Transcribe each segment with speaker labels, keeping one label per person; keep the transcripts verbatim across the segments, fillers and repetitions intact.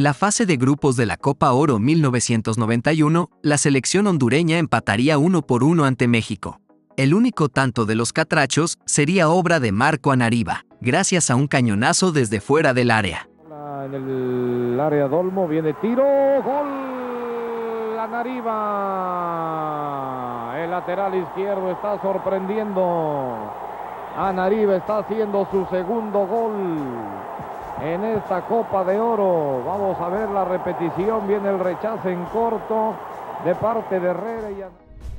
Speaker 1: En la fase de grupos de la Copa Oro mil novecientos noventa y uno, la selección hondureña empataría uno por uno ante México. El único tanto de los catrachos sería obra de Marco Anariba, gracias a un cañonazo desde fuera del área.
Speaker 2: En el área Dolmo viene tiro, gol Anariba. El lateral izquierdo está sorprendiendo. Anariba está haciendo su segundo gol en esta Copa de Oro. Vamos a ver la repetición. Viene el rechazo en corto de parte de Herrera y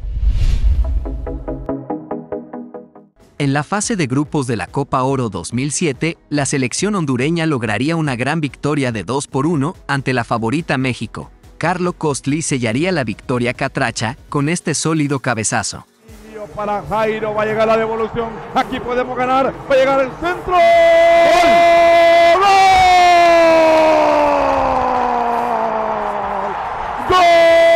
Speaker 1: En la fase de grupos de la Copa Oro dos mil siete, la selección hondureña lograría una gran victoria de dos por uno ante la favorita México. Carlo Costly sellaría la victoria catracha con este sólido cabezazo.
Speaker 2: Para Jairo, va a llegar la devolución. Aquí podemos ganar. Va a llegar el centro. ¡Gol! ¡Gol!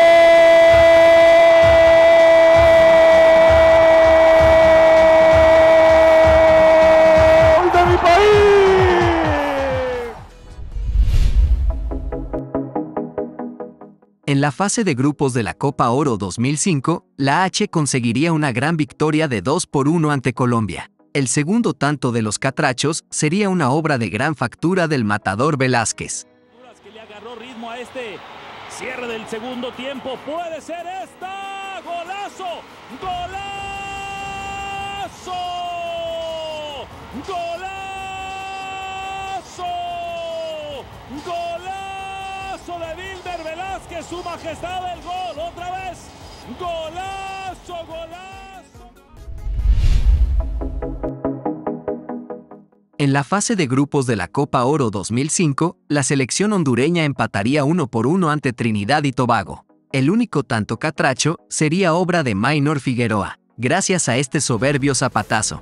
Speaker 1: En la fase de grupos de la Copa Oro dos mil cinco, la H conseguiría una gran victoria de dos por uno ante Colombia. El segundo tanto de los catrachos sería una obra de gran factura del matador Velázquez.
Speaker 3: Que le agarró ritmo a este cierre del segundo tiempo. Puede ser esta. ¡Golazo! ¡Golazo! ¡Golazo! ¡Golazo! De Wilmer Velázquez, su majestad el gol, otra vez, golazo, golazo.
Speaker 1: En la fase de grupos de la Copa Oro dos mil cinco, la selección hondureña empataría uno por uno ante Trinidad y Tobago. El único tanto catracho sería obra de Maynor Figueroa, gracias a este soberbio zapatazo.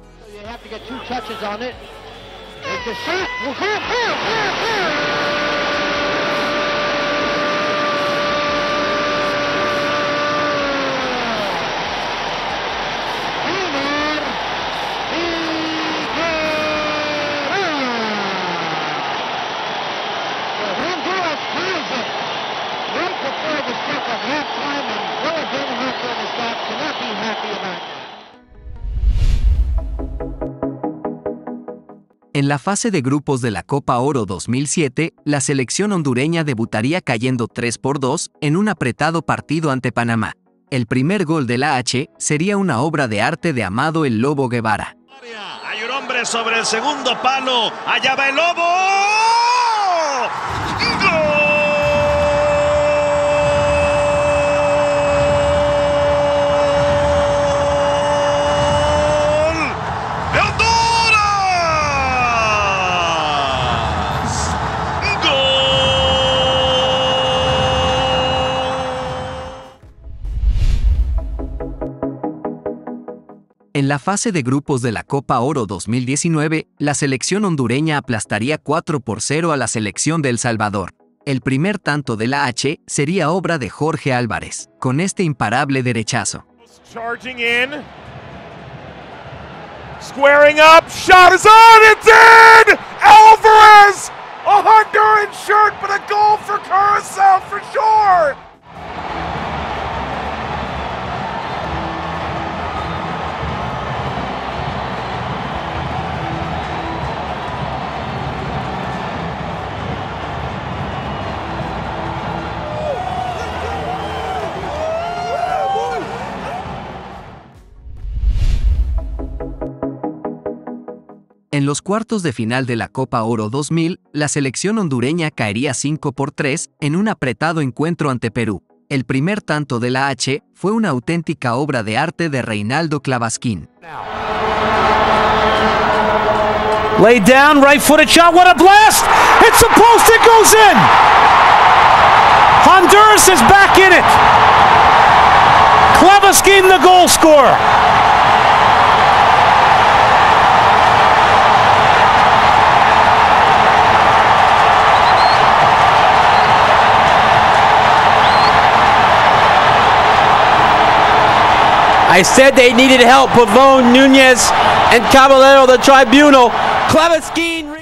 Speaker 1: En la fase de grupos de la Copa Oro dos mil siete, la selección hondureña debutaría cayendo tres por dos en un apretado partido ante Panamá. El primer gol de la H sería una obra de arte de Amado el Lobo Guevara.
Speaker 4: Hay un hombre sobre el segundo palo. Allá va el Lobo. ¡Gol!
Speaker 1: En la fase de grupos de la Copa Oro dos mil diecinueve, la selección hondureña aplastaría cuatro por cero a la selección de El Salvador. El primer tanto de la H sería obra de Jorge Álvarez, con este imparable derechazo.
Speaker 2: Charging in. Squaring up. Shot is on. It's in. Alvarez. A Honduran shirt, but a goal for Curacao for sure.
Speaker 1: En los cuartos de final de la Copa Oro dos mil, la selección hondureña caería cinco por tres en un apretado encuentro ante Perú. El primer tanto de la H fue una auténtica obra de arte de Reinaldo Clavasquín.
Speaker 3: Laid down, right-footed shot, what a blast! It's a post, it goes in! Honduras is back in it! Clavasquín, the goal scorer!
Speaker 5: I said they needed help. Pavone, Nunez, and Caballero, the tribunal. Clavasquín